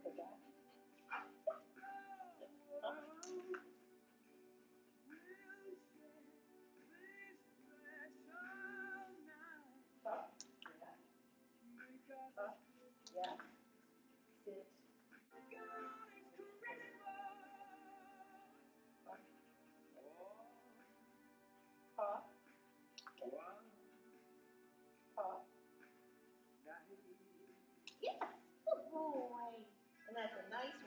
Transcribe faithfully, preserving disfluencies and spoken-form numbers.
Good guy. Up. Yeah. Up. Yeah. Sit. Up. Paw. Paw. Yes. Good boy. And that's a nice